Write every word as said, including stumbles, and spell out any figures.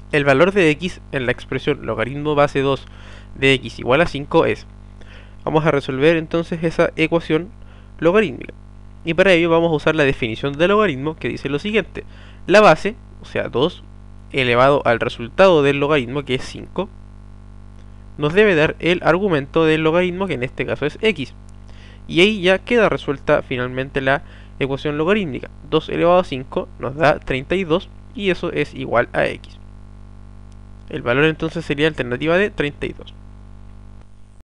El valor de x en la expresión logaritmo base dos de x igual a cinco es. Vamos a resolver entonces esa ecuación logarítmica. Y para ello vamos a usar la definición de logaritmo que dice lo siguiente. La base, o sea dos, elevado al resultado del logaritmo que es cinco, nos debe dar el argumento del logaritmo que en este caso es x. Y ahí ya queda resuelta finalmente la ecuación logarítmica. dos elevado a cinco nos da treinta y dos y eso es igual a x. El valor entonces sería alternativa de treinta y dos.